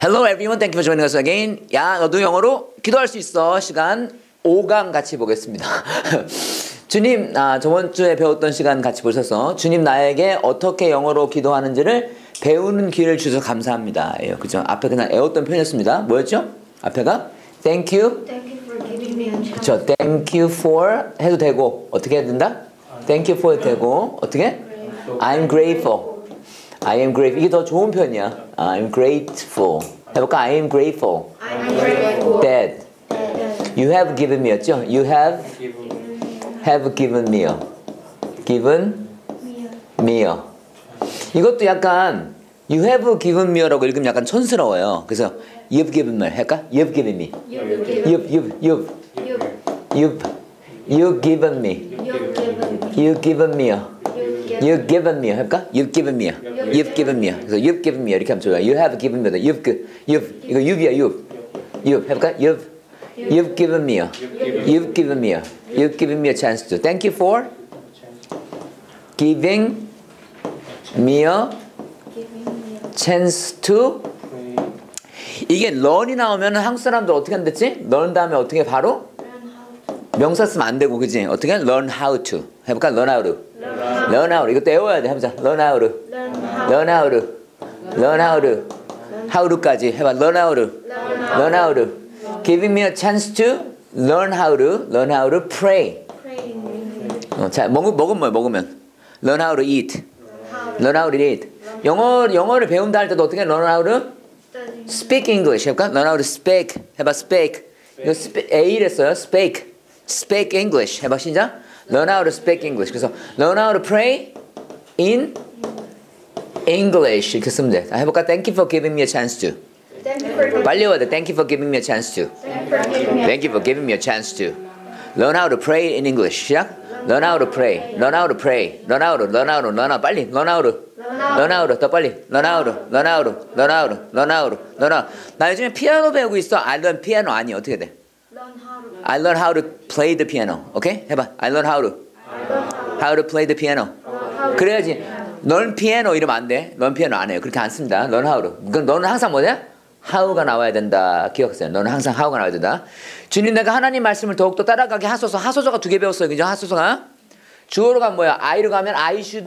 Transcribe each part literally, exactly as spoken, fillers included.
Hello everyone, thank you for joining us again. 야, 너도 영어로 기도할 수 있어. 시간 오 강 같이 보겠습니다. 주님, 아, 저번 주에 배웠던 시간 같이 보셔서 주님 나에게 어떻게 영어로 기도하는지를 배우는 기회를 주셔서 감사합니다. 예, 그죠? 앞에 그냥 애웠던 표현이었습니다. 뭐였죠? 앞에가 Thank you. Thank you for giving me a chance. 그렇죠. Thank you for 해도 되고 어떻게 해야 된다? Thank you for 해도 되고 어떻게? I'm grateful. I am grateful. 이게 더 좋은 표현이야. I'm grateful. 해볼까? I am grateful. I'm grateful That you have given me였죠? You have have given me. Given me. 이것도 약간 you have given me라고 읽으면 약간 촌스러워요. 그래서 you've given me 할까? You've given me. You've you've you've you've you've given me. You've given me. You've given me 할까? You've given me. You've given me. 그래서 you've given me 이렇게 하면 좋아요. You have given me. You've you've 이거 you've야 you've. You've 해볼까? You've you've given me. You've given me. You've given me a chance to. Thank you for giving me a chance to. 이게 learn이 나오면 한국 사람들 어떻게 한댔지? learn 다음에 어떻게 바로? 명사 쓰면 안 되고 그지? 어떻게? learn how to. 해볼까? learn how to. learn how to. 이것도 외워야 돼. 해보자. learn how to. learn how to. learn how to. how to까지 해봐. learn how to. learn how to. giving me a chance to learn how to. learn how to pray. 어, 자, 먹, 먹으면 뭐야? 먹으면. learn how to eat. learn how to eat. 영어, 영어를 배운다 할 때도 어떻게 learn how to speak English 해볼까? learn how to speak. 해봐. speak. 이거 A랬어요. speak. speak English. 해봐. 시작. learn how to speak English. 그래서 learn how to pray in English 이렇게 쓰면 돼. 해볼까? Thank you for giving me a chance to. 빨리 와야 돼. Thank you for giving me a chance to. Thank you for giving me a chance to. Learn how to pray in English. 시작. Learn how to pray. Learn how to pray. Learn how to. Learn how to. Learn how. 빨리. Learn how to. Learn how to. 더 빨리. Learn how to. Learn how to. Learn how to. Learn how to. Learn how. 나 요즘에 피아노 배우고 있어. I learn piano 아니 어떻게 돼? I learn how to play the piano. 오케이? 해봐. I learn how to. How to play the piano. 그래야지. learn piano 이러면 안 돼. learn piano 안 해요. 그렇게 안 씁니다. learn how to. 그럼 너는 항상 뭐냐? how가 나와야 된다. 기억하세요. 너는 항상 how가 나와야 된다. 주님 내가 하나님 말씀을 더욱더 따라가게 하소서. 하소서가 두 개 배웠어요. 그죠? 하소서가. 주어로 가면 뭐야? I로 가면 I should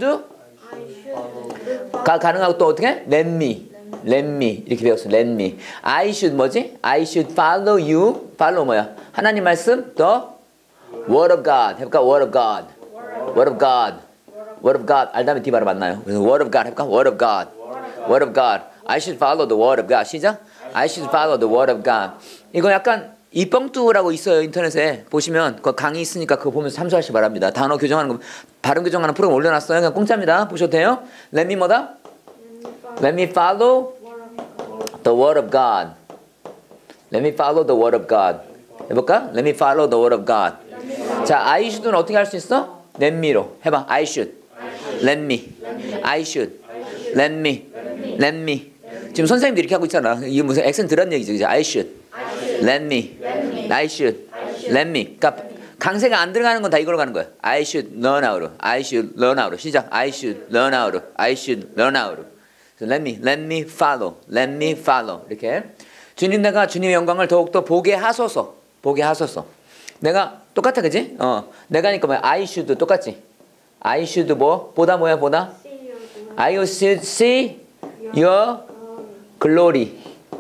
가 가능하고 또 어떻게? let me. let me 이렇게 배웠어. let me. I should 뭐지? I should follow you. follow 뭐야? 하나님 말씀 the word of God. 해볼까? word of God. word of God. word of God. 알다면 디바로 만나요. 그래서 word of God 해볼까? word of God. word of God. I should follow the word of God. 시작. I should follow the word of God. 이거 약간 이뻥뚜라고 있어요. 인터넷에 보시면 그 강의 있으니까 그거 보면서 참조하시기 바랍니다. 단어 교정하는 거, 발음 교정하는 프로그램 올려놨어요. 그냥 공짜입니다. 보셔도 돼요. Let me 뭐다? Let me follow the word of God. Let me follow the word of God. 해볼까? Let me follow the word of God. 자, I should는 어떻게 할 수 있어? Let me로 해봐. I should. Let me. I should. Let me. Let me. 지금 선생님도 이렇게 하고 있잖아. 이게 무슨 액센트 들은 얘기죠. 그죠? I should. Let me. I should. Let me. 그러니까 강세가 안 들어가는 건 다 이걸로 가는 거야. I should learn how to. I should learn how to. 시작. I should learn how to. I should learn how to. So let me. Let me follow. Let me follow. 이렇게. 주님 내가 주님의 영광을 더욱더 보게 하소서. 보게 하소서. 내가 똑같아 그지? 어. 내가 하니까 뭐야? I should 똑같지? I should 뭐? 보다 뭐야? 보다? I should see your glory.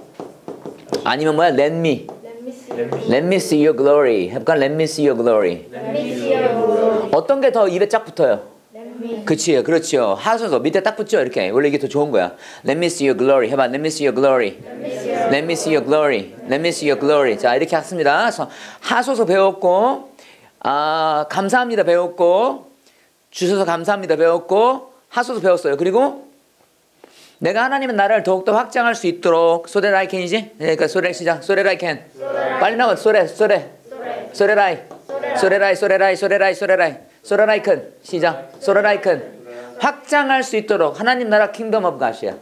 아니면 뭐야? Let me. Let me see your glory. 해볼까? Let me see your glory. 어떤 게 더 입에 쫙 붙어요? 그치요, 그렇죠. 하소서 밑에 딱 붙죠. 이렇게 원래 이게 더 좋은 거야. Let me see your glory. 해봐. Let me see your glory. Let me see your glory. Let me see your glory. 자 이렇게 했습니다. 그래서 하소서 배웠고, 아 감사합니다 배웠고, 주셔서 감사합니다 배웠고, 하소서 배웠어요. 그리고 내가 하나님은 나를 더욱더 확장할 수 있도록 so that I can이지? 그러니까 so that 시작. so that I can. 빨리 나와. so that, so that. so that I. so that I, so that I, so that I, so that I. so that I can. 시작. so that I can. 확장할 수 있도록 하나님 나라 kingdom of God이야.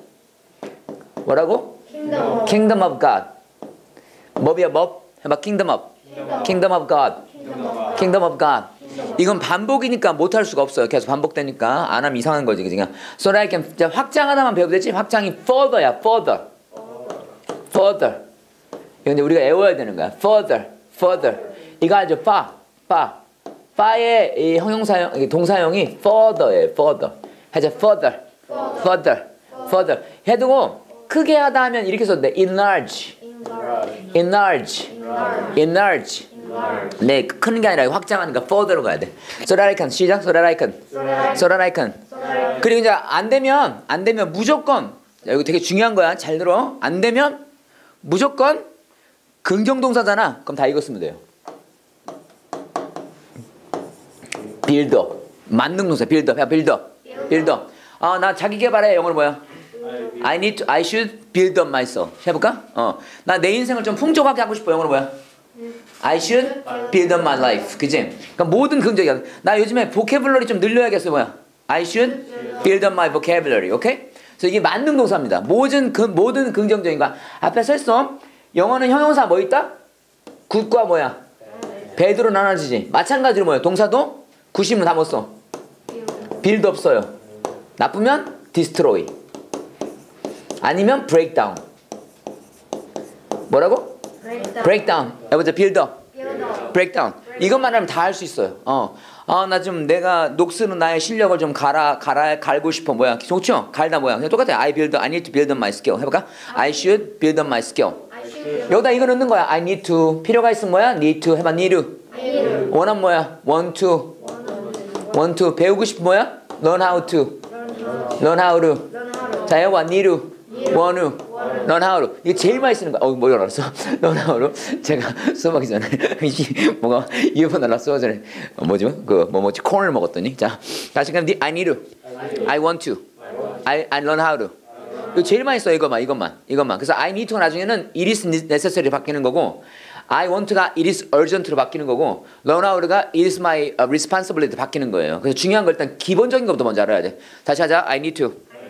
뭐라고? kingdom, kingdom of God. 뭐야 뭐? 해봐. kingdom of. kingdom of God. kingdom of God. 이건 반복이니까 못할 수가 없어요. 계속 반복되니까 안 하면 이상한 거지. 그냥 so that I can 확장하다만 배우면 되지. 확장이 further야. further. further. 이건 이제 우리가 외워야 되는 거야. further, further. 이거 알죠? far, far. far의 이 형용사형, 동사형이 further예요. further. 해서 further, further, further. 해두고 크게 하다 하면 이렇게 써도 돼. enlarge, enlarge, enlarge. 네, 크는 게 아니라 확장하니까 further로 가야 돼. so that I can. 시작. so that I can. so that I can. 그리고 이제 안 되면 안 되면 무조건, 야, 이거 되게 중요한 거야. 잘 들어. 안 되면 무조건 긍정동사잖아. 그럼 다 이거 쓰면 돼요. build up. 만능동사 build up. 야, build up. build up. 아, 나 자기 개발해. 영어로 뭐야? I need to, I should build up myself. 해볼까? 어, 나 내 인생을 좀 풍족하게 하고 싶어. 영어로 뭐야? I should build up my life. 그치? 그러니까 모든 긍정이야. 나 요즘에 보캐블러리 좀 늘려야겠어. 뭐야? I should build up my vocabulary. 오케이? 그래서 이게 만능 동사입니다. 모든 그 모든 긍정적인 거 앞에 썼어. 영어는 형용사 뭐 있다? 굿과 뭐야? 배드로 나눠지지. 마찬가지로 뭐야? 동사도 굿이면 다 못 써. build 없어요. 나쁘면 destroy. 아니면 break down. 뭐라고? break down. 해보자. build up. break down. 이것만 하면 다 할 수 있어요. 어. 아, 나 좀 내가 녹쓰는 나의 실력을 좀 갈아, 갈아, 갈고 싶어. 뭐야? 좋죠? 갈다 뭐야? 그냥 똑같아. I build, I need to build up my skill. 해볼까? I should build up my skill. 여기다 이거 넣는 거야. I need to. 필요가 있으면 뭐야? need to. 해봐. need to. 원하면 뭐야? want to. want to. 배우고 싶은 뭐야? learn how to. learn how to. 자, 해봐. need to. want to. learn how to. 이거 제일 많이 쓰는 거야. 어, 뭐 알았어? learn how to. 제가 수업하기 전에 뭐가 이어폰 알았어. 수업 전에 어, 뭐죠? 그 뭐 뭐지? 콘을 먹었더니. 자, 다시 그럼 I need to. I want to. I I learn how to. 이거 제일 많이 써. 이것만 이것만 이것만. 그래서 I need to가 나중에는 it is necessary 바뀌는 거고, I want가 it is urgent로 바뀌는 거고, learn how가 it is my responsibility 바뀌는 거예요. 그래서 중요한 거 일단 기본적인 것부터 먼저 알아야 돼. 다시 하자. I need to.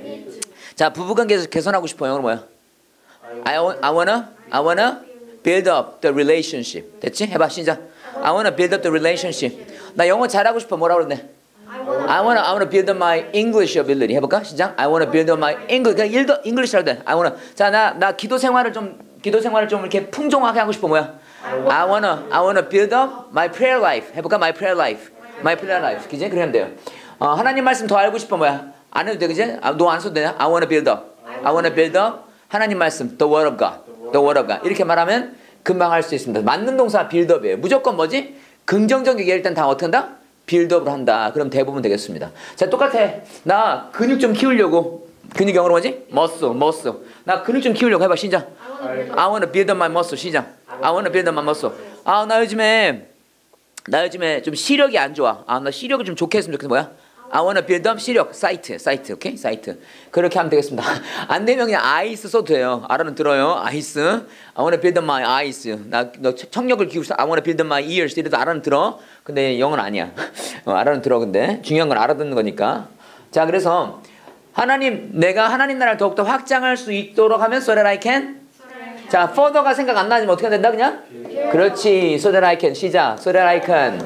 자, 부부관계에서 개선하고 싶어. 영어로 뭐야? I, want, I wanna I wanna build up the relationship. 됐지? 해봐. 시작. I wanna build up the relationship. 나 영어 잘하고 싶어. 뭐라 그러네? I wanna I wanna build up my English ability. 해볼까? 시작. I wanna build up my English. 그냥 일도 English 할 때. I wanna. 자, 나 나 기도 생활을 좀 기도 생활을 좀 이렇게 풍성하게 하고 싶어. 뭐야? I wanna I wanna build up my prayer life. 해볼까? My prayer life. My prayer life. 그지? 그러면 돼요. 어, 하나님 말씀 더 알고 싶어. 뭐야? 안 해도 돼. 그지? 아, 너 안 써도 되냐? I wanna build up. I wanna build up. 하나님 말씀. The word of God. The word of God. 이렇게 말하면 금방 할 수 있습니다. 맞는 동사 buildup이에요. 무조건 뭐지? 긍정적인 얘기 일단 다 어떻게 한다? 빌드업을 한다. 그럼 대부분 되겠습니다. 자, 똑같아. 나 근육 좀 키우려고. 근육 영어로 뭐지? muscle, muscle. 나 근육 좀 키우려고 해봐. 시작. I wanna build up my muscle. 시작. I wanna build up my muscle. 아, 나 요즘에 나 요즘에 좀 시력이 안 좋아. 아, 나 시력을 좀 좋게 했으면 좋겠어. 뭐야? I wanna build up 시력. 사이트, 사이트. 오케이? 사이트. 그렇게 하면 되겠습니다. 안 되면 그냥 eyes 써도 돼요. 알아는 들어요. eyes. I wanna build up my eyes. 나 너 청력을 키우고 I wanna build up my ears. 이래도 알아는 들어. 근데 영어는 아니야. 어, 알아는 들어. 근데 중요한 건 알아듣는 거니까. 자, 그래서 하나님, 내가 하나님 나라를 더욱더 확장할 수 있도록 하면 so that I can. 자, further가 생각 안 나지면 어떻게 된다 그냥? 그렇지. so that I can. 시작. so that I can.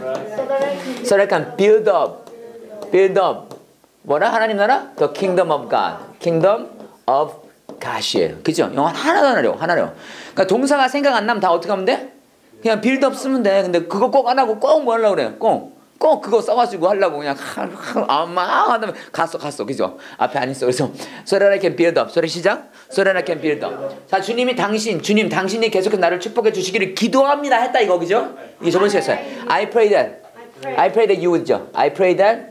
so that I can build up. build up. 뭐라? 하나님 나라? The kingdom of God. kingdom of God이에요. 그죠? 영어 하나도 안 하려고. 하나로. 그러니까 동사가 생각 안 나면 다 어떻게 하면 돼? 그냥 build up 쓰면 돼. 근데 그거 꼭 안 하고 꼭 뭐 하려고 그래? 꼭. 꼭 그거 써가지고 하려고 그냥 아마 하다면 갔어 갔어. 그죠? 앞에 안 있어. 그래서 so that I can build up. 소리 시작. so that I can build up. 자, 주님이 당신, 주님 당신이 계속해서 나를 축복해 주시기를 기도합니다 했다 이거. 그죠? 이게 저번 시간에 했어요. I pray that. I pray that you would죠. I pray that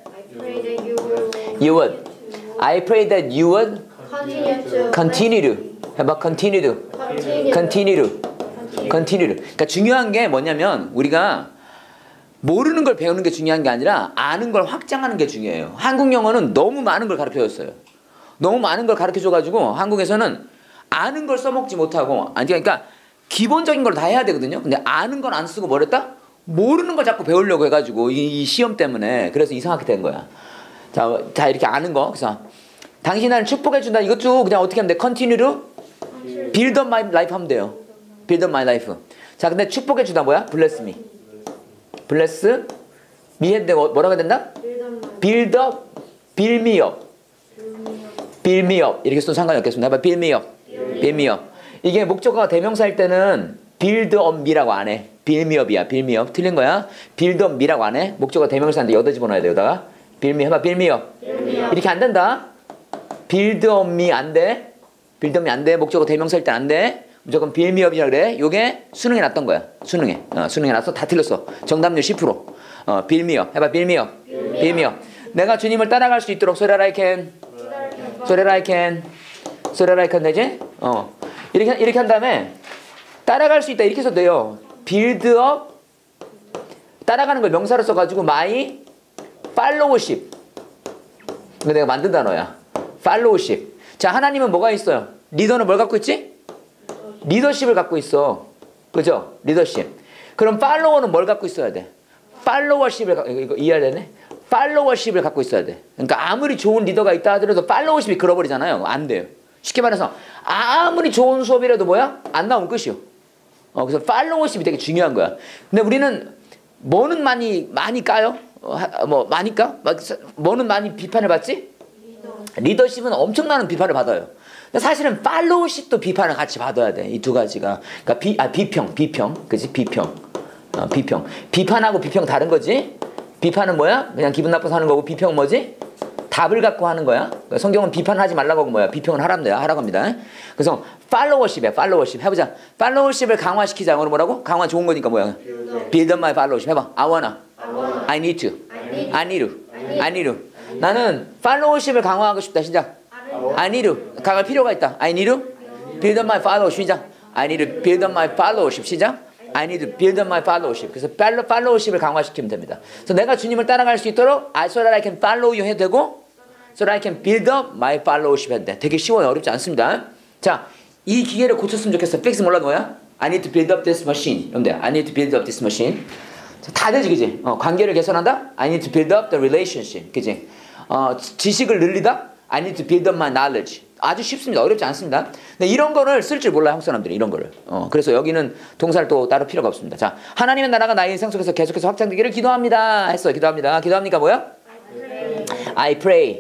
you would. I pray that you would continue to. 해봐. continue to. continue to. continue to. 그러니까 중요한 게 뭐냐면 우리가 모르는 걸 배우는 게 중요한 게 아니라 아는 걸 확장하는 게 중요해요. 한국 영어는 너무 많은 걸 가르쳐줬어요. 너무 많은 걸 가르쳐줘가지고 한국에서는 아는 걸 써먹지 못하고, 아니 그러니까 기본적인 걸 다 해야 되거든요. 근데 아는 건 안 쓰고 뭐랬다? 모르는 걸 자꾸 배우려고 해가지고 이, 이 시험 때문에 그래서 이상하게 된 거야. 자, 자 이렇게 아는 거. 그래서 당신 나를 축복해준다. 이것도 그냥 어떻게 하면 돼? continue to build up my life 하면 돼요. build up my life. 자, 근데 축복해주다 뭐야? bless me. bless me 했는데 뭐라고 해야 된다? build up, build me up. build me up. 이렇게 써도 상관이 없겠습니다. 해봐. build me up. build me up. 이게 목적어가 대명사일 때는 build up me라고 안 해. build me up이야. build me up. 틀린 거야. build up me라고 안 해. 목적어가 대명사인데 여기다 집어넣어야 돼. 여기다가. build me 해봐. build me up. build me up. 이렇게 안 된다. build up me 안 돼. build up me 안 돼. 목적어 대명사일 때 안 돼. 무조건 build me up이라 그래. 요게 수능에 났던 거야. 수능에. 어, 수능에 나서 다 틀렸어. 정답률 십 퍼센트. 어, build me up. 해봐. build me up. build me up. 내가 주님을 따라갈 수 있도록 so that I can. so that I can. so that I can 되지? 어. 이렇게 이렇게 한 다음에 따라갈 수 있다 이렇게 써도 돼요. build up 따라가는 걸 명사로 써가지고 my followership. 이거 내가 만든 단어야. followership. 자, 하나님은 뭐가 있어요? 리더는 뭘 갖고 있지? 리더십을 갖고 있어. 그죠? 리더십. 그럼 팔로워는 뭘 갖고 있어야 돼? 팔로워십을 이거, 이거 이해해야 되네. 팔로워십을 갖고 있어야 돼. 그러니까 아무리 좋은 리더가 있다 하더라도 팔로워십이 끌어버리잖아요. 안 돼요. 쉽게 말해서 아무리 좋은 수업이라도 뭐야? 안 나오면 끝이요. 어, 그래서 팔로워십이 되게 중요한 거야. 근데 우리는 뭐는 많이 많이 까요? 어, 하, 뭐 많이 까? 뭐는 많이 비판을 받지? 리더십은 엄청나는 비판을 받아요. 근데 사실은 팔로우십도 비판을 같이 받아야 돼. 이 두 가지가. 그러니까 비, 아, 비평, 비평, 그지? 비평, 어, 비평. 비판하고 비평 다른 거지. 비판은 뭐야? 그냥 기분 나빠서 하는 거고 비평은 뭐지? 답을 갖고 하는 거야. 그러니까 성경은 비판하지 말라고 하고 뭐야? 비평은 하랍니다. 하라고 합니다. 그래서 팔로워십이야. 팔로워십 해보자. 팔로워십을 강화시키자. 오늘 뭐라고? 강화 좋은 거니까 뭐야? Build up my followership 해봐. I wanna. I wanna. I need to. I need to. I need to. need 나는 팔로워십을 강화하고 싶다. 시작. I need to. 강할 필요가 있다. I need to. Build up my followership. 시작. I need to build up my followership. 시작. I need to build up my followership. 그래서 팔로워십을 강화시키면 됩니다. 그래서 내가 주님을 따라갈 수 있도록 I so that I can follow you 해도 되고 so that I can build up my followership 해도 돼. 되게 쉬워요. 어렵지 않습니다. 자, 이 기계를 고쳤으면 좋겠어. 픽스 몰라 뭐야? I need to build up this machine. 이러면 돼. I need to build up this machine. 자, 다 되지, 그지? 어, 관계를 개선한다? I need to build up the relationship. 그지? 어, 지식을 늘리다? I need to build up my knowledge. 아주 쉽습니다. 어렵지 않습니다. 근데 이런 거를 쓸 줄 몰라요. 한국 사람들이 이런 거를. 어, 그래서 여기는 동사를 또 따로 필요가 없습니다. 자, 하나님의 나라가 나의 인생 속에서 계속해서 확장되기를 기도합니다. 했어요. 기도합니다. 기도합니까 뭐야? I pray.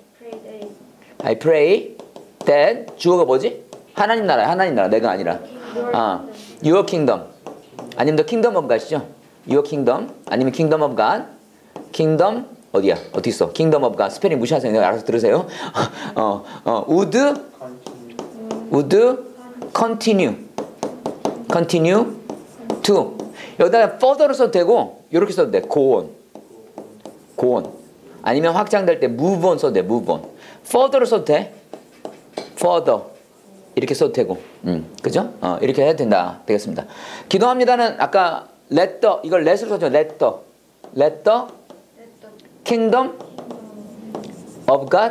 I pray that 주어가 뭐지? 하나님 나라야. 하나님 나라. 내가 아니라. 아, Your kingdom. 아니면 the kingdom of God이죠. Your kingdom. 아니면 kingdom of God. kingdom 어디야? 어디 있어? kingdom of God. 스페링 무시하세요. 내가 알아서 들으세요. 어, 어, would would continue continue to 여기다가 further로 써도 되고 이렇게 써도 돼. go on go on 아니면 확장될 때 move on 써도 돼. move on further로 써도 돼. further 이렇게 써도 되고 음, 그죠? 어, 이렇게 해도 된다. 되겠습니다. 기도합니다는 아까 let the 이걸 let으로 썼죠. let the let the kingdom of God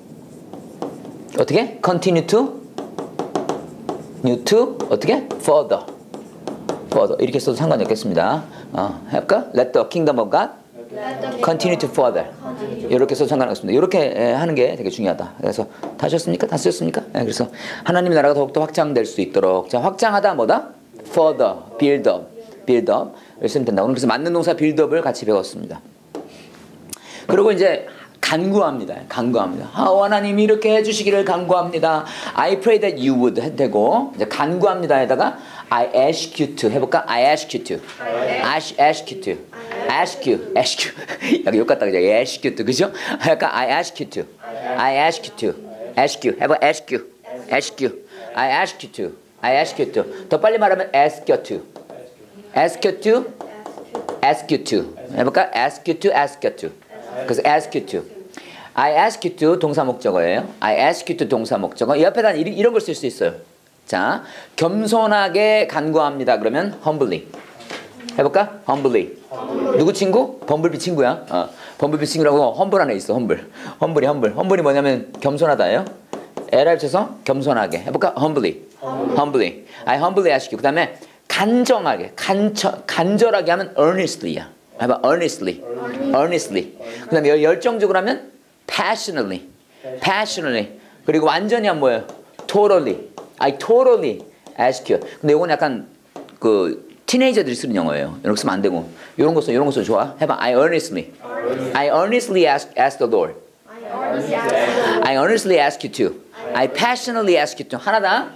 어떻게? continue to new to 어떻게? further further 이렇게 써도 상관이 없겠습니다. 어, 할까? let the kingdom of God continue to further 이렇게 써도 상관없습니다. 이렇게 하는 게 되게 중요하다. 그래서 다 하셨습니까? 다 쓰셨습니까? 네, 그래서 하나님의 나라가 더욱더 확장될 수 있도록 자 확장하다 뭐다? further, build up, build up 이렇게 쓰면 된다. 오늘 그래서 맞는 동사 build up을 같이 배웠습니다. 그리고 이제 간구합니다. 간구합니다. 아, 하나님 이렇게 해주시기를 간구합니다. I pray that you would 해도 되고 이제 간구합니다에다가 I ask you to 해볼까? I ask you to. ask, ask you to. ask you, ask you. 여기 욕 같다 그죠? ask you to 그죠? 약간 I ask you to. I ask you to. ask you. 해봐. ask you. ask you. I ask you to. I ask you to. 더 빨리 말하면 ask you to. ask you to. ask you to. 해볼까? ask you to. ask you to. 그래서 ask you to. I ask you to 동사 목적어예요. I ask you to 동사 목적어. 이 옆에다 이런 걸 쓸 수 있어요. 자, 겸손하게 간구합니다. 그러면 humbly. 해볼까? humbly. humbly. 누구 친구? 범블비 친구야. 어, 범블비 친구라고 험블 안에 있어. 험블. 험블이 험블. 험블이 뭐냐면 겸손하다예요. 에를 붙여서 겸손하게. 해볼까? humbly. humbly. humbly. I humbly ask you. 그 다음에 간정하게, 간처, 간절하게 하면 earnestly야. 해봐. earnestly. earnestly. 그 다음에 열정적으로 하면 passionately. passionately. 그리고 완전히 하면 뭐예요? totally. I totally ask you. 근데 이건 약간 그 티네이저들이 쓰는 영어예요. 이렇게 쓰면 안 되고. 이런 거 써, 이런 거 써. 좋아. 해봐. I earnestly. I earnestly ask, ask the Lord. I earnestly ask you to. I passionately ask you to. 하나다.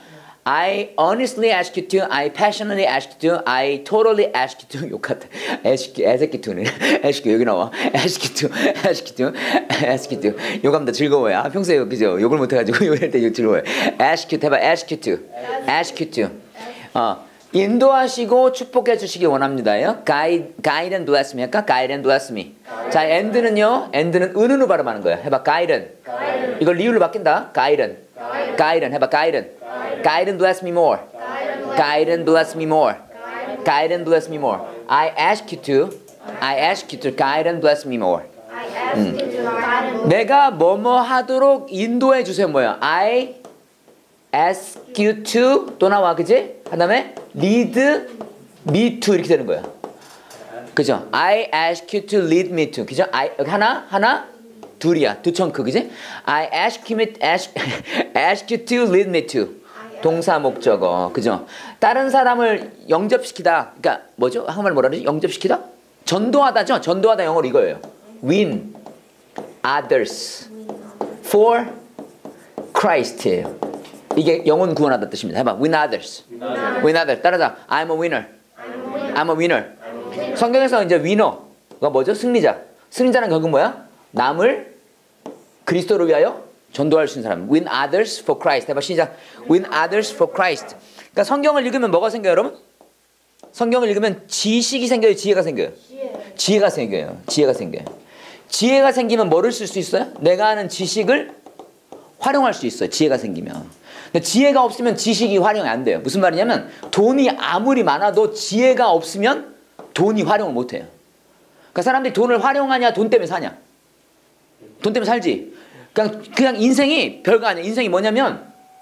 I honestly ask you to, I passionately ask you to, I totally ask you to. 욕 같아. ask, 애새끼 to는. ask 여기 나와. ask you to, ask you to, ask you to. 욕하면 즐거워요. 아, 평소에 그죠? 욕을 못해가지고 욕할 때 즐거워요. ask you to, 해봐. ask you to, ask you to. 어, 인도하시고 축복해 주시기 원합니다요. Guide, guide and bless me 할까? Guide and bless me. 자, and는요. and는 은은으로 발음하는 거야. 해봐. guide and. 이걸 리을로 바뀐다. guide and. guide and. 해봐. guide and. guide and bless me more. guide and bless me more. guide and bless me more. I ask you to. I ask you to guide and bless me more. 음. 내가 뭐뭐 하도록 인도해 주세요. 뭐야? I ask you to 또 나와 그지? 그 다음에 lead me to 이렇게 되는 거야. 그죠? I ask you to lead me to 그죠? I, 하나 하나 둘이야. 두 청크 그지? I ask you, ask, ask you to lead me to 동사 목적어 그죠? 다른 사람을 영접시키다 그러니까 뭐죠? 한국말 뭐라 그러지? 영접시키다? 전도하다죠? 전도하다 영어로 이거예요. Win others for Christ 이게 영혼 구원하다 뜻입니다. 해봐. Win others. Win others. 따라서 I'm a winner. I'm a winner. 성경에서 이제 위너가 뭐죠? 승리자. 승리자는 결국 뭐야? 남을 그리스도를 위하여 전도할 수 있는 사람. Win others for Christ. 해봐. 시작. Win others for Christ. 그러니까 성경을 읽으면 뭐가 생겨요, 여러분? 성경을 읽으면 지식이 생겨요, 지혜가 생겨요? 지혜. 지혜가 생겨요. 지혜가 생겨요. 지혜가 생기면 뭐를 쓸 수 있어요? 내가 아는 지식을 활용할 수 있어요. 지혜가 생기면. 근데 지혜가 없으면 지식이 활용이 안 돼요. 무슨 말이냐면 돈이 아무리 많아도 지혜가 없으면 돈이 활용을 못 해요. 그러니까 사람들이 돈을 활용하냐 돈 때문에 사냐? 돈 때문에 살지. 그냥, 그냥 인생이 별거 아니야. 인생이 뭐냐면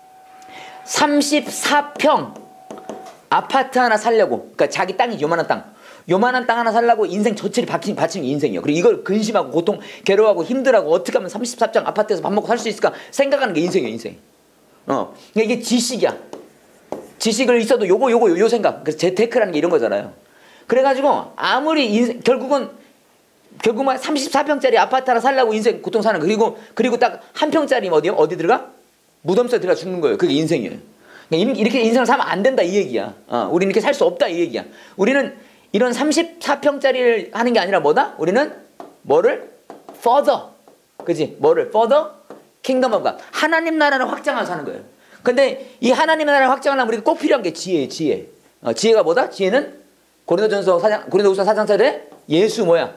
삼십사 평 아파트 하나 살려고 그러니까 자기 땅이 요만한 땅 요만한 땅 하나 살려고 인생 전체를 바치는, 바치는 게 인생이에요. 그리고 이걸 근심하고 고통 괴로워하고 힘들어하고 어떻게 하면 삼십사 평 아파트에서 밥 먹고 살 수 있을까 생각하는 게 인생이에요. 인생. 어, 이게 지식이야. 지식을 있어도 요거 요거 요 생각. 그래서 재테크라는 게 이런 거잖아요. 그래가지고 아무리 인생, 결국은 결국은 삼십사 평짜리 아파트 하나 살려고 인생 고통 사는 거. 그리고 그리고 딱 한 평짜리 어디요? 어디 들어가? 무덤 속에 들어가 죽는 거예요. 그게 인생이에요. 그러니까 이렇게 인생을 살면 안 된다 이 얘기야. 어, 우리는 이렇게 살 수 없다 이 얘기야. 우리는 이런 삼십사 평짜리를 하는 게 아니라 뭐다? 우리는 뭐를? further. 그지? 뭐를? further? 킹덤 오브 갓. 하나님 나라를 확장하면서 사는 거예요. 근데 이 하나님 나라를 확장하려면 우리가 꼭 필요한 게 지혜예요. 지혜. 어, 지혜가 뭐다? 지혜는 고린도전서 사장 고린도후서 사 장 절에 예수 뭐야?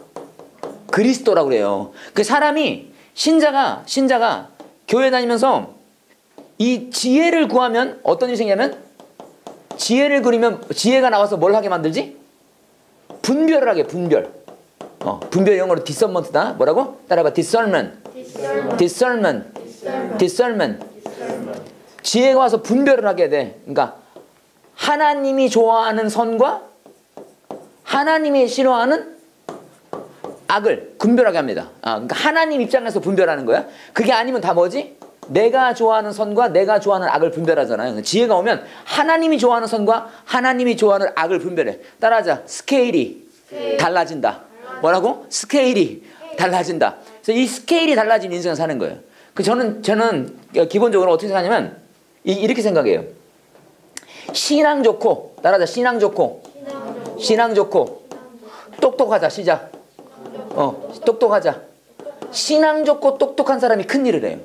그리스도라고 그래요. 그 사람이 신자가 신자가 교회 다니면서 이 지혜를 구하면 어떤 일이 생기냐면 지혜를 그리면 지혜가 나와서 뭘 하게 만들지? 분별을 하게 분별. 어, 분별 영어로 discernment다. 뭐라고? 따라봐. discernment. discernment. discernment. discernment. discernment. 지혜가 와서 분별을 하게 돼. 그러니까 하나님이 좋아하는 선과 하나님이 싫어하는 악을 분별하게 합니다. 아, 그러니까 하나님 입장에서 분별하는 거야. 그게 아니면 다 뭐지? 내가 좋아하는 선과 내가 좋아하는 악을 분별하잖아요. 지혜가 오면 하나님이 좋아하는 선과 하나님이 좋아하는 악을 분별해. 따라하자. 스케일이 스케일. 달라진다. 뭐라고? 스케일이 달라진다. 그래서 이 스케일이 달라진 인생을 사는 거예요. 그 저는 저는 기본적으로 어떻게 생각하냐면 이, 이렇게 생각해요. 신앙 좋고 따라하자. 신앙 좋고 신앙 좋고, 신앙 좋고. 똑똑하자. 시작. 어, 똑똑하자. 신앙 좋고 똑똑한 사람이 큰 일을 해요.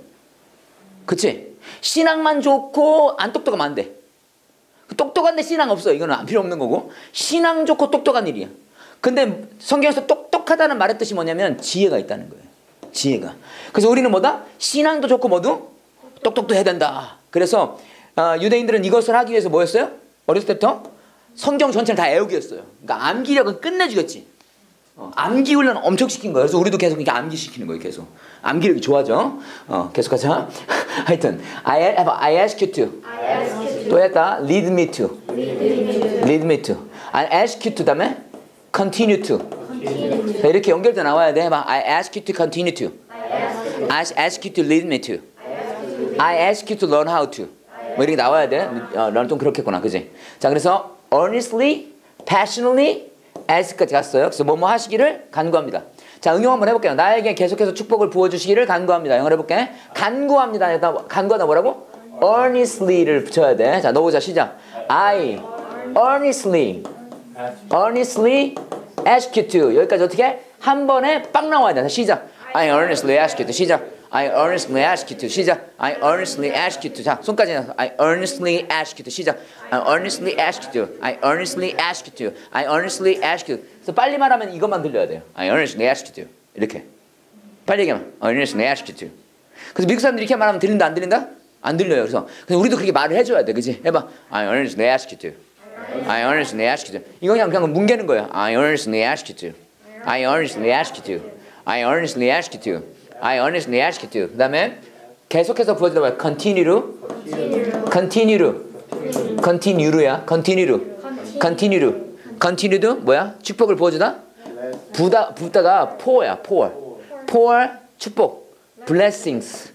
그치? 신앙만 좋고 안 똑똑하면 안 돼. 똑똑한데 신앙 없어. 이거는 필요 없는 거고. 신앙 좋고 똑똑한 일이야. 근데 성경에서 똑똑하다는 말의 뜻이 뭐냐면 지혜가 있다는 거예요. 지혜가. 그래서 우리는 뭐다? 신앙도 좋고 뭐도? 똑똑도 해야 된다. 그래서 어, 유대인들은 이것을 하기 위해서 뭐였어요? 어렸을 때부터 성경 전체를 다 외우기였어요. 그러니까 암기력은 끝내주겠지. 어, 암기 훈련 엄청 시킨 거예요. 그래서 우리도 계속 이렇게 암기 시키는 거예요. 계속 암기력이 좋아져. 어, 계속하자. 하여튼 I, I ask you to. I ask you to. 또 할까? Lead me to. Lead me to. Lead me to. I ask you to 다음에 continue to. Continue to. 자, 이렇게 연결돼 나와야 돼. 해봐. I ask you to continue to. I ask, I ask you to lead me to. I ask you to learn how to. 뭐 이렇게 나와야 돼. 어, 넌 좀 그렇겠구나, 그지? 자, 그래서 earnestly, passionately. as까지 갔어요. 그래서 뭐뭐 하시기를 간구합니다. 자, 응용 한번 해볼게요. 나에게 계속해서 축복을 부어주시기를 간구합니다. 영어로 해볼게. 간구합니다. 간구하다 뭐라고? earnestly를 붙여야 돼. 자, 넣어보자. 시작. I earnestly, earnestly ask you to. 여기까지 어떻게? 한 번에 빵 나와야 돼. 자, 시작. I earnestly ask you to. 시작. I earnestly ask you to. 시작. I earnestly ask you to. 자, 손까지 나서. I earnestly ask you to. 시작. I earnestly ask you to. I earnestly ask you to. I earnestly ask you to. 그래서 빨리 말하면 이것만 들려야 돼요. I earnestly ask you to. 이렇게. 빨리 얘기하면 I earnestly ask you to. 그래서 미국 사람들이 이렇게 말하면 들린다 안 들린다? 안 들려요. 그래서 그래서 우리도 그렇게 말을 해줘야 돼. 그지? 해봐. I earnestly ask you to. I earnestly ask you to. 이거 그냥 그냥 뭉개는 거예요. I earnestly ask you to. I earnestly ask you to. I earnestly ask you to. I earnestly ask you to. 그 다음에 계속해서 부어지다 보면 continue to. continue to. continue to야. continue to. continue to. continue to 뭐야? 축복을 부어주다? 부다, 붓다가 pour야. pour. pour 축복. blessings.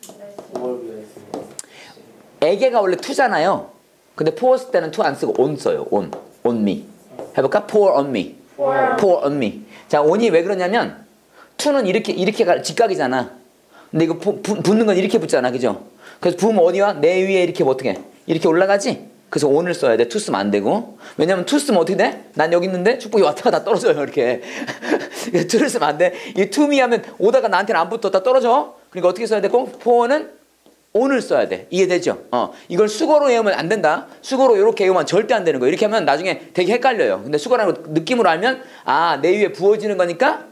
에게가 원래 to잖아요. 근데 pour 쓸 때는 to 안 쓰고 on 써요. on. on me. 해볼까? pour on me. pour on me. 자, on이 왜 그러냐면 to는 이렇게 이렇게 가, 직각이잖아. 근데 이거 부, 부, 붙는 건 이렇게 붙잖아. 그죠? 그래서 부으면 어디와? 내 위에 이렇게 뭐 어떻게? 이렇게 올라가지? 그래서 on을 써야 돼. to 쓰면 안 되고. 왜냐면 to 쓰면 어떻게 돼? 난 여기 있는데 축복이 왔다가 다 떨어져요. 이렇게. to를 쓰면 안 돼. 이 to me 하면 오다가 나한테는 안 붙었다 떨어져. 그러니까 어떻게 써야 되고? pour는 on을 써야 돼. 이해되죠? 어. 이걸 수거로 외우면 안 된다. 수거로 이렇게 외우면 절대 안 되는 거예요. 이렇게 하면 나중에 되게 헷갈려요. 근데 수거라는 거 느낌으로 알면 아, 내 위에 부어지는 거니까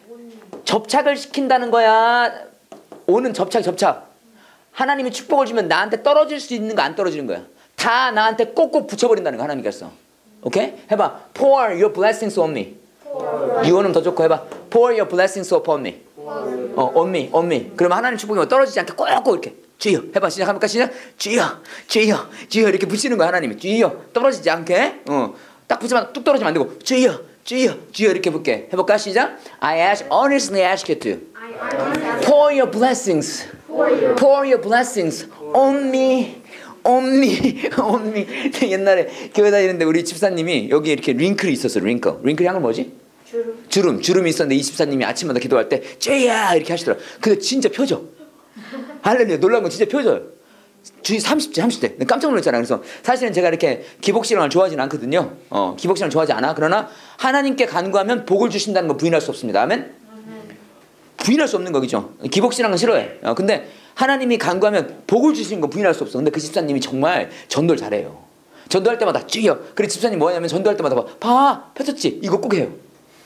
접착을 시킨다는 거야. on은 접착, 접착. 하나님이 축복을 주면 나한테 떨어질 수 있는 거 안 떨어지는 거야. 다 나한테 꼭꼭 붙여버린다는 거 하나님께서. 오케이? 해봐. Pour your blessings on me. 이거는 더 좋고 해봐. Pour your blessings upon me. 어, on me, on me. 그러면 하나님 축복이 떨어지지 않게 꼭꼭 이렇게. 주여. 해봐. 시작합니까? 시작. 주여, 주여, 주여. 이렇게 붙이는 거야 하나님이. 주여. 떨어지지 않게. 어, 딱 붙이면 뚝 떨어지면 안 되고. 주여, 주여, 주여 이렇게 붙게. 해볼까? 시작. I ask, honestly ask you to. Pour your blessings. Pour your blessings on me. on me, on me. 옛날에 교회 다니는데 우리 집사님이 여기 이렇게 링클이 있었어. 링클. 링클이 한글 뭐지? 주름. 주름. 주름이 있었는데 이 집사님이 아침마다 기도할 때 쟤야 이렇게 하시더라. 근데 진짜 펴져. 할렐루야. 놀라운 건 진짜 펴져요. 주위 삼십 대, 삼십 대. 깜짝 놀랐잖아. 그래서 사실은 제가 이렇게 기복신앙을 좋아하지는 않거든요. 어, 기복신앙을 좋아하지 않아. 그러나 하나님께 간구하면 복을 주신다는 거 부인할 수 없습니다. 아멘? 부인할 수 없는 거겠죠. 기복신앙은 싫어해. 어, 근데 하나님이 간구하면 복을 주시는 거 부인할 수 없어. 근데 그 집사님이 정말 전도를 잘해요. 전도할 때마다 쥐어. 그래 집사님 뭐냐면 전도할 때마다 봐. 봐. 펴졌지? 이거 꼭 해요.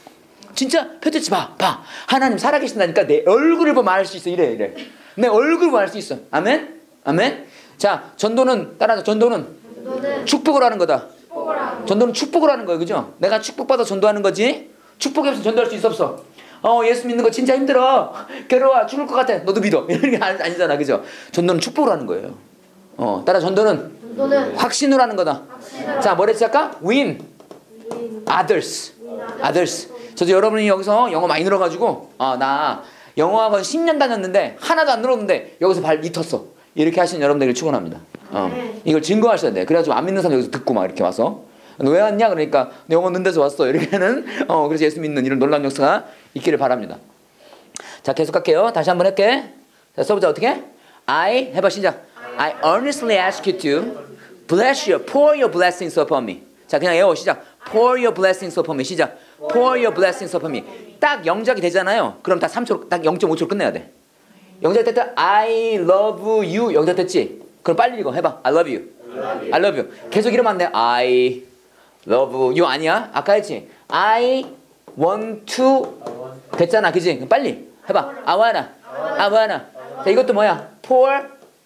진짜 펴졌지? 봐. 봐. 하나님 살아계신다니까 내 얼굴을 보면 알 수 있어. 이래 이래. 내 얼굴을 보면 알 수 있어. 아멘? 아멘? 자, 전도는 따라서 전도는, 전도는 축복을 하는 거다. 축복을 하는 전도는 축복을 하는 거예요. 그죠? 내가 축복받아 전도하는 거지. 축복이 없으면 전도할 수 있어 없어? 어, 예수 믿는 거 진짜 힘들어. 괴로워. 죽을 것 같아. 너도 믿어. 이런 게 아니잖아. 그죠? 전도는 축복을 하는 거예요. 어, 따라 전도는, 전도는 확신으로 하는 거다. 확신으로. 자, 뭐랬지 아까? Win, Win. Others. Win others. 저도 여러분이 여기서 영어 많이 늘어가지고 아, 나 영어학원 십 년 다녔는데 하나도 안 늘었는데 여기서 발 밑었어. 이렇게 하시는 여러분들을 축원합니다. 어, 이걸 증거하셔야 돼. 그래가지고 안 믿는 사람 여기서 듣고 막 이렇게 와서 왜 왔냐? 그러니까 영어 넣는 데서 왔어. 이렇게는 어, 그래서 예수 믿는 이런 놀라운 역사가 있기를 바랍니다. 자, 계속 할게요. 다시 한번 할게. 자, 써보자. 어떻게? I 해봐 시작. I earnestly ask you to bless you, pour your blessings upon me. 자, 그냥 외워 시작. Pour your blessings upon me. 시작. Pour your blessings upon me. 딱 영작이 되잖아요. 그럼 다 삼 초, 딱 영 점 오 초로 끝내야 돼. 영작 될 때 I love you 영작 됐지? 그럼 빨리 읽어. 해봐. I love you. I love you. 계속 이러면 안 돼. I love you 아니야? 아까 했지? I want to 됐잖아. 그지? 빨리 해봐. I wanna. I wanna. 자, 이것도 뭐야? Pour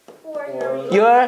your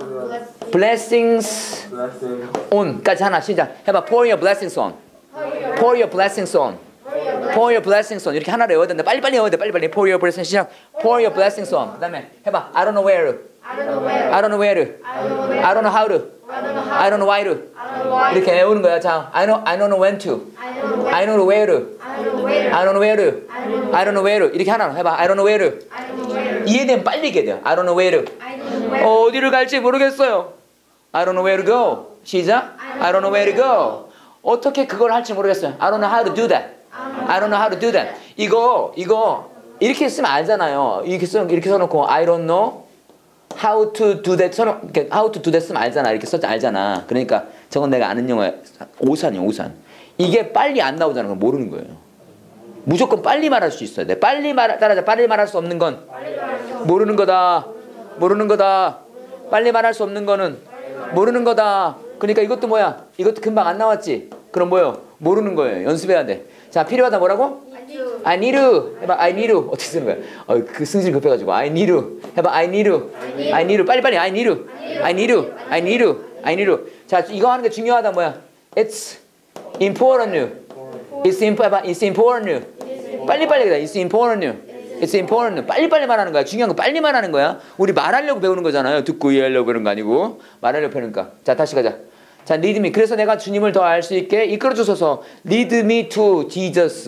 blessings on까지 하나 시작. 해봐. Pour your blessings on. Pour your blessings on. Pour your blessings on. 이렇게 하나를 외워야 된다. 빨리빨리 외워야 돼. 빨리빨리. Pour your blessings 시작. Pour your blessings on. 그 다음에 해봐. I don't know where. I don't know where. I don't know where. I don't know how to. I don't know why to. 이렇게 외우는 거야. 자, I know, I don't know when to. I don't know where to. I don't know where to. I don't know where to. 이렇게 하나 해봐. I don't know where to. 이해되면 빨리 얘기해야 돼요. I don't know where to. 어, 어디를 갈지 모르겠어요. I don't know where to go. 시작. I don't know where to go. 어떻게 그걸 할지 모르겠어요. I don't know how to do that. I don't know how to do that. 이거 이거 이렇게 쓰면 알잖아요. 이렇게 써 이렇게 써놓고 I don't know how to do that 처럼 이렇게 how to do that 쓰면 알잖아. 이렇게 써서 알잖아. 그러니까 저건 내가 아는 영어야. 오산이야, 오산. 이게 빨리 안 나오잖아. 그럼 모르는 거예요. 무조건 빨리 말할 수 있어야 돼. 빨리 말 따라자. 빨리 말할 수 없는 건 모르는 거다. 모르는 거다. 빨리 말할 수 없는 거는 모르는 거다. 그러니까 이것도 뭐야? 이것도 금방 안 나왔지. 그럼 뭐요? 모르는 거예요. 연습해야 돼. 자, 필요하다 뭐라고? I need to. 해봐. I need to. 어떻게 쓰는 거야? 어, 그 승질 급해가지고 I need to. 해봐. I need to. I need to. 빨리 빨리. I need to. I need to. I need to. I need to. 자, 이거 하는 게 중요하다 뭐야? It's important. It's important. It's important. 빨리 빨리 그래. It's important. It's important. 빨리 빨리 말하는 거야. 중요한 거 빨리 말하는 거야. 우리 말하려고 배우는 거잖아요. 듣고 이해하려고 그런 거 아니고 말하려고 배우니까. 자, 다시 가자. 자, lead me. 그래서 내가 주님을 더 알 수 있게 이끌어 주소서. Lead me to Jesus.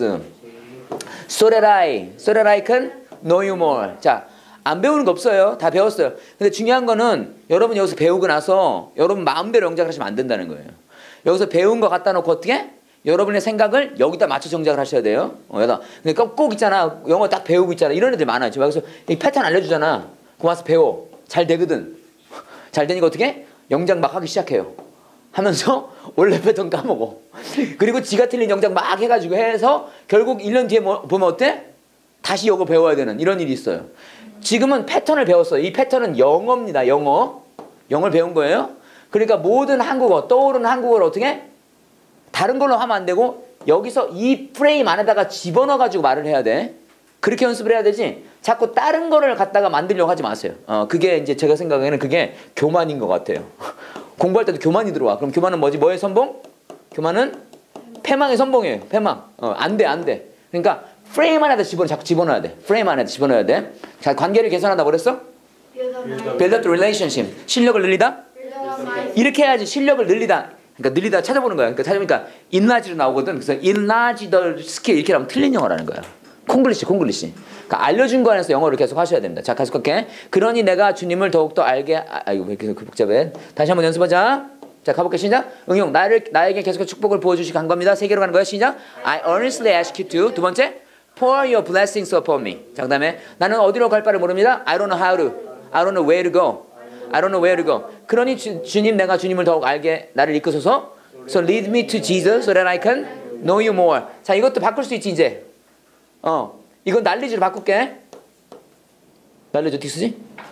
So that I, so that I can know you more. 자, 안 배우는 거 없어요. 다 배웠어요. 근데 중요한 거는 여러분 여기서 배우고 나서 여러분 마음대로 영작을 하시면 안 된다는 거예요. 여기서 배운 거 갖다 놓고 어떻게? 여러분의 생각을 여기다 맞춰 정작을 하셔야 돼요. 어, 여기다. 근데 꼭, 꼭 있잖아. 영어 딱 배우고 있잖아. 이런 애들 많아요. 지금 여기서 이 패턴 알려주잖아. 그거 와서 배워. 잘 되거든. 잘 되니까 어떻게? 영작 막 하기 시작해요. 하면서 원래 패턴 까먹어. 그리고 지가 틀린 영작 막 해가지고 해서 결국 일 년 뒤에 뭐, 보면 어때? 다시 영어 배워야 되는 이런 일이 있어요. 지금은 패턴을 배웠어요. 이 패턴은 영어입니다. 영어. 영어를 배운 거예요. 그러니까 모든 한국어, 떠오르는 한국어를 어떻게? 다른 걸로 하면 안 되고 여기서 이 프레임 안에다가 집어넣어가지고 말을 해야 돼. 그렇게 연습을 해야 되지. 자꾸 다른 거를 갖다가 만들려고 하지 마세요. 어, 그게 이제 제가 생각에는 그게 교만인 것 같아요. 공부할 때도 교만이 들어와. 그럼 교만은 뭐지? 뭐의 선봉? 교만은 패망의 선봉이에요. 패망. 어, 안 돼, 안 돼. 그러니까 프레임 안에다 집어넣어, 자꾸 집어넣어야 돼. 프레임 안에다 집어넣어야 돼. 자, 관계를 개선한다고 그랬어? Build up the relationship. 실력을 늘리다? 이렇게 해야지. 실력을 늘리다. 그러니까 늘리다 찾아보는 거야. 그러니까 찾아보니까 enlarge로 나오거든. 그래서 enlarge the skill 이렇게 하면 틀린 영어라는 거야. 콩글리시, 콩글리시. 그러니까 알려준 거 안에서 영어를 계속 하셔야 됩니다. 자, 계속할게. 그러니 내가 주님을 더욱더 알게. 아, 아이고 왜 이렇게 복잡해? 다시 한번 연습하자. 자, 가볼게. 시작. 응용. 나를 나에게 계속 축복을 부어주시고 한 겁니다. 세 개로 가는 거야. 시작. I earnestly ask you to. 두 번째. Pour your blessings upon me. 자, 그다음에 나는 어디로 갈 바를 모릅니다. I don't know how to. I don't know where to go. I don't know where to go. 그러니 주, 주님 내가 주님을 더욱 알게 나를 이끄소서. So lead me to Jesus so that I can know you more. 자, 이것도 바꿀 수 있지 이제. 어, 이건 knowledge로 바꿀게. knowledge 어떻게 쓰지?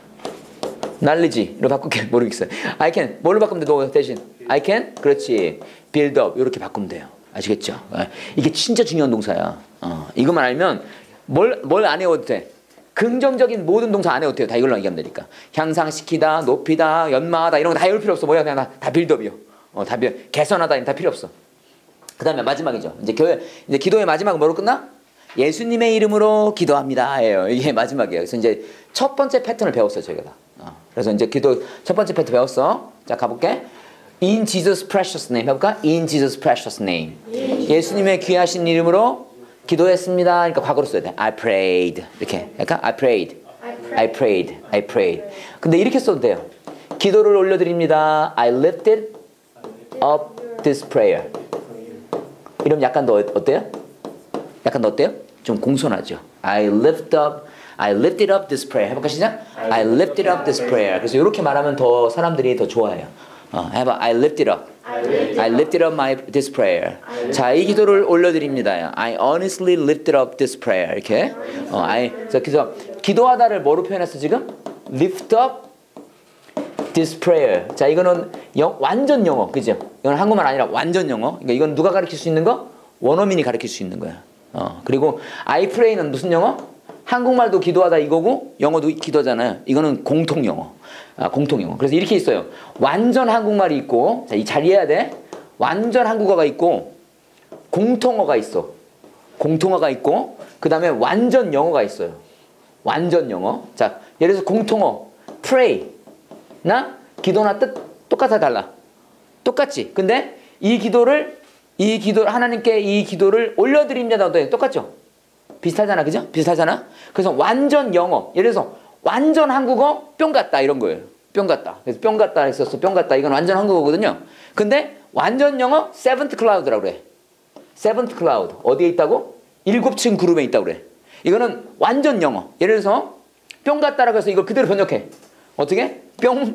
knowledge로 바꿀게. 모르겠어요. I can. 뭘로 바꾸면 돼? 너 대신. I can. 그렇지. build up. 이렇게 바꾸면 돼요. 아시겠죠? 이게 진짜 중요한 동사야. 어, 이것만 알면 뭘 뭘 안 해도 돼. 긍정적인 모든 동사 안 해도 돼요. 다 이걸로 얘기하면 되니까. 향상시키다, 높이다, 연마하다 이런 거 다 해올 필요 없어. 뭐야? 그냥 다, 다 빌드업이요. 어, 다 빌, 개선하다 다 필요 없어. 그 다음에 마지막이죠. 이제 교회, 이제 기도의 마지막은 뭐로 끝나? 예수님의 이름으로 기도합니다. 예요. 이게 마지막이에요. 그래서 이제 첫 번째 패턴을 배웠어요. 저희가 다. 어, 그래서 이제 기도 첫 번째 패턴 배웠어. 자, 가볼게. In Jesus precious name. 해볼까? In Jesus precious name. 예수님의 귀하신 이름으로 기도했습니다. 그러니까 과거로 써야 돼. I prayed. 이렇게. 그러니까 I prayed. I prayed. I prayed. 근데 이렇게 써도 돼요. 기도를 올려드립니다. I lifted up this prayer. 이러면 약간 더 어때요? 약간 더 어때요? 좀 공손하죠. I lift up. I lifted up this prayer. 해볼까 시작? I lifted up this prayer. 그래서 이렇게 말하면 더 사람들이 더 좋아해요. 어, 해봐. I lifted up. I lifted up my this prayer. 자, 이 기도를 올려드립니다. I honestly lifted up this prayer. 이렇게. 어, I. 그래서 기도하다를 뭐로 표현했어 지금? Lift up this prayer. 자, 이거는 영, 완전 영어, 그죠? 이건 한국말 아니라 완전 영어. 그러니까 이건 누가 가르칠 수 있는 거? 원어민이 가르칠 수 있는 거야. 어, 그리고 I pray는 무슨 영어? 한국말도 기도하다 이거고 영어도 기도잖아요. 이거는 공통 영어. 아, 공통 영어. 그래서 이렇게 있어요. 완전 한국말이 있고, 자, 이 잘 이해해야 돼. 완전 한국어가 있고, 공통어가 있어. 공통어가 있고, 그 다음에 완전 영어가 있어요. 완전 영어. 자, 예를 들어서 공통어, pray. 나 기도나 뜻 똑같아 달라. 똑같지. 근데 이 기도를 이 기도 하나님께 이 기도를 올려드립니다. 똑같죠? 비슷하잖아, 그죠? 비슷하잖아. 그래서 완전 영어. 예를 들어서 완전 한국어 뿅 같다 이런 거예요. 뿅 같다. 그래서 뿅 같다 했었어. 뿅 같다. 이건 완전 한국어거든요. 근데 완전 영어 seventh cloud라고 그래. seventh cloud 어디에 있다고? 일곱 층 구름에 있다고 그래. 이거는 완전 영어. 예를 들어서 뿅 같다라고 해서 이걸 그대로 번역해. 어떻게? 뿅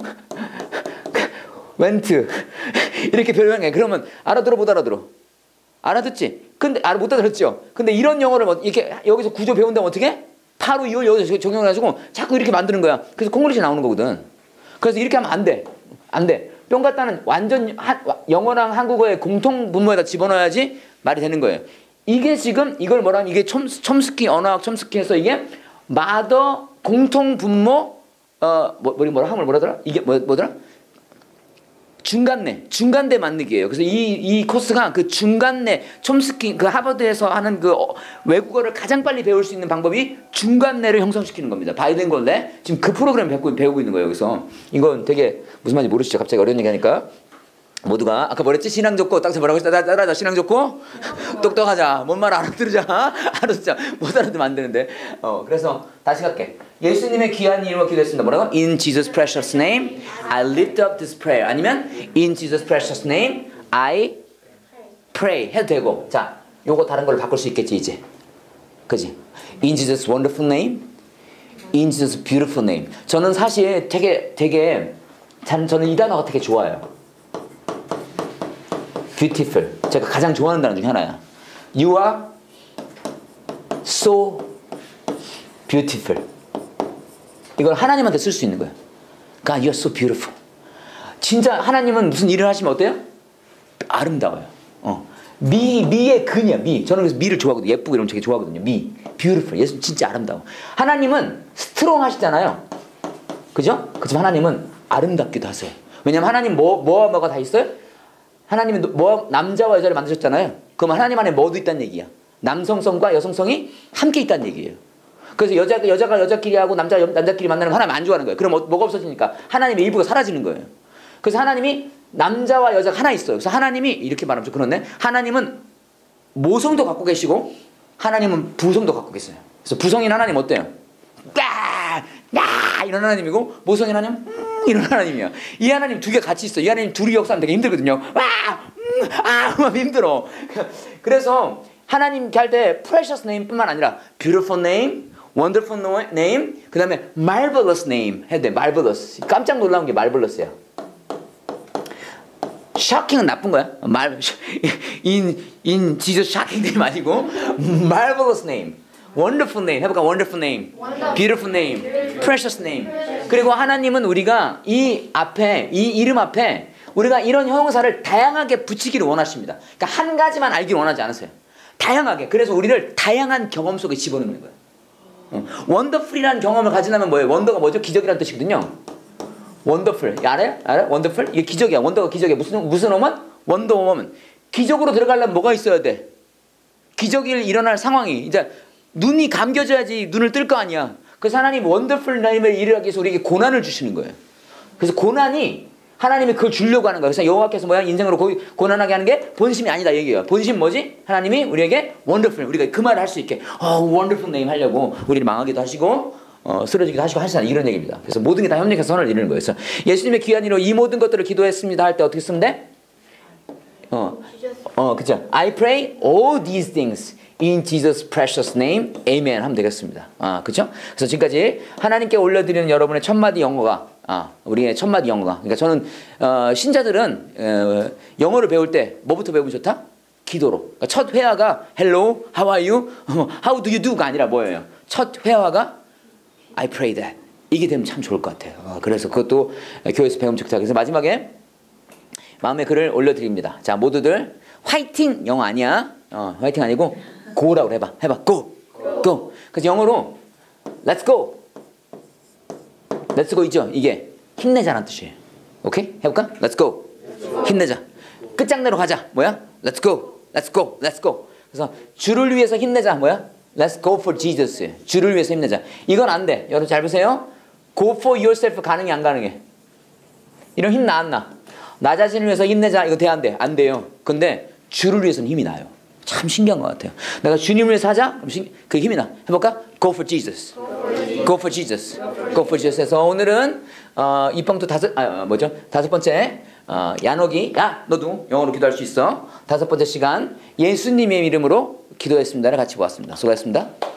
went 이렇게 변형해. 그러면 알아들어 못 알아들어? 알아듣지? 근데 알아 못 알아듣죠? 근데 이런 영어를 뭐 이렇게 여기서 구조 배운다면 어떻게? 바로 이걸 여기서 적용해가지고 자꾸 이렇게 만드는 거야. 그래서 콩글리시 나오는 거거든. 그래서 이렇게 하면 안 돼. 안 돼. 뿅 갖다는 완전 한, 영어랑 한국어의 공통 분모에다 집어넣어야지 말이 되는 거예요. 이게 지금 이걸 뭐라 하면 이게 첨, 첨스키 언어학 첨스키에서 이게 마더 공통 분모 어 뭐, 뭐라 한글 뭐라더라? 이게 뭐, 뭐더라? 중간내, 중간대 만들기예요. 그래서 이, 이 코스가 그 중간내, 촘스키, 그 하버드에서 하는 그 어, 외국어를 가장 빨리 배울 수 있는 방법이 중간내를 형성시키는 겁니다. 바이링걸내. 지금 그 프로그램 배우고, 배우고 있는 거예요. 여기서. 이건 되게 무슨 말인지 모르시죠? 갑자기 어려운 얘기 하니까. 모두가 아까 뭐랬지? 신앙 좋고 딱 뭐라고 했다 따라하자. 신앙 좋고 똑똑하자. 뭔 말 알아들으자. 알아듣자. 못 알아들으면 안 되는데. 어 그래서 다시 갈게. 예수님의 귀한 이름으로 기도했습니다. 뭐라고? In Jesus precious name I lift up this prayer. 아니면 In Jesus precious name I pray 해도 되고. 자, 요거 다른 걸로 바꿀 수 있겠지 이제. 그지? In Jesus wonderful name In Jesus beautiful name. 저는 사실 되게 되게 저는 이 단어가 되게 좋아요. beautiful. 제가 가장 좋아하는 단어 중에 하나야. You are so beautiful. 이걸 하나님한테 쓸 수 있는 거야. God, you're so beautiful. 진짜 하나님은 무슨 일을 하시면 어때요? 아름다워요. 어. 미, 미의 근이야, 미. 저는 그래서 미를 좋아하거든요. 예쁘고 이런 거 되게 좋아하거든요. 미. beautiful. 예수 진짜 아름다워. 하나님은 스트롱 하시잖아요. 그죠? 그렇지만 하나님은 아름답기도 하세요. 왜냐면 하나님 뭐, 뭐와 뭐가 다 있어요? 하나님은 뭐, 남자와 여자를 만드셨잖아요. 그럼 하나님 안에 뭐도 있다는 얘기야. 남성성과 여성성이 함께 있다는 얘기예요. 그래서 여자가, 여자가 여자끼리 하고 남자, 남자끼리 만나는 거 하나님 안 좋아하는 거예요. 그럼 뭐, 뭐가 없어지니까? 하나님의 일부가 사라지는 거예요. 그래서 하나님이 남자와 여자가 하나 있어요. 그래서 하나님이, 이렇게 말하면 좀 그렇네. 하나님은 모성도 갖고 계시고, 하나님은 부성도 갖고 계세요. 그래서 부성인 하나님 어때요? 까! 야! 이런 하나님이고, 모성인 하나님, 음, 이런 하나님이야. 이 하나님 두 개 같이 있어. 이 하나님 둘이 역사하면 되게 힘들거든요. 와! 음, 아! 막 힘들어. 그래서 하나님 할 때 precious name 뿐만 아니라 beautiful name, wonderful name, 그 다음에 marvelous name 해야 돼. marvelous. 깜짝 놀라운 게 marvelous야. shocking은 나쁜 거야. 말, in, in Jesus shocking name 아니고 marvelous name, wonderful name 해볼까? wonderful name, beautiful name, precious name. 그리고 하나님은 우리가 이 앞에, 이 이름 앞에 우리가 이런 형용사를 다양하게 붙이기를 원하십니다. 그러니까 한 가지만 알기를 원하지 않으세요. 다양하게. 그래서 우리를 다양한 경험 속에 집어넣는 거예요. 어. 원더풀이라는 경험을 가지려면 뭐예요? 원더가 뭐죠? 기적이라는 뜻이거든요. 원더풀. 알아요? 알아요? 원더풀? 이게 기적이야. 원더가 기적이야. 무슨, 무슨 오먼? 원더 오먼. 기적으로 들어가려면 뭐가 있어야 돼? 기적이 일어날 상황이. 이제 눈이 감겨져야지 눈을 뜰 거 아니야. 그래서 하나님 원더풀 나임을 일하기 위해서 우리에게 고난을 주시는 거예요. 그래서 고난이 하나님이 그걸 주려고 하는 거예요. 그래서 여호와께서 뭐야? 인생으로 고, 고난하게 하는 게 본심이 아니다 얘기예요. 본심 뭐지? 하나님이 우리에게 원더풀, 우리가 그 말을 할 수 있게 어, 원더풀 네임 하려고 우리를 망하기도 하시고 어, 쓰러지기도 하시고 하시잖아. 이런 얘기입니다. 그래서 모든 게 다 협력해서 선을 이루는 거예요. 그래서 예수님의 귀한 이로 이 모든 것들을 기도했습니다 할 때 어떻게 쓰면 돼? 어, 어, 그죠? I pray all these things in Jesus precious name, amen 하면 되겠습니다. 아, 그죠? 그래서 지금까지 하나님께 올려드리는 여러분의 첫 마디 영어가 아, 우리의 첫 마디 영어가. 그러니까 저는 어, 신자들은 어, 영어를 배울 때 뭐부터 배우면 좋다? 기도로. 그러니까 첫 회화가 hello, how are you, how do you do가 아니라 뭐예요? 첫 회화가 I pray that. 이게 되면 참 좋을 것 같아요. 어, 그래서 그것도 교회에서 배우면 좋다. 그래서 마지막에 마음의 글을 올려드립니다. 자, 모두들 화이팅 영어 아니야. 어, 화이팅 아니고 go라고 해봐. 해봐. go, go. 그래서 영어로 let's go. let's go 있죠? 이게 힘내자라는 뜻이에요. 오케이? 해볼까? let's go. 힘내자. 끝장내러 가자. 뭐야? let's go. let's go. let's go. 그래서 주를 위해서 힘내자. 뭐야? let's go for Jesus. 주를 위해서 힘내자. 이건 안 돼. 여러분 잘 보세요. go for yourself 가능해 안 가능해? 이런 힘 나 안 나? 나 자신을 위해서 힘내자. 이거 돼 안 돼? 안 돼요. 근데 주를 위해서는 힘이 나요. 참 신기한 것 같아요. 내가 주님을 위해서 하자? 그럼 그 힘이 나. 해볼까? Go for Jesus. Go for Jesus. Go for Jesus. 해서 오늘은 어, 이펑트 다섯 아 뭐죠? 다섯 번째 어, 야녹이 야 너도 영어로 기도할 수 있어. 다섯 번째 시간 예수님의 이름으로 기도했습니다를 같이 보았습니다. 수고하셨습니다.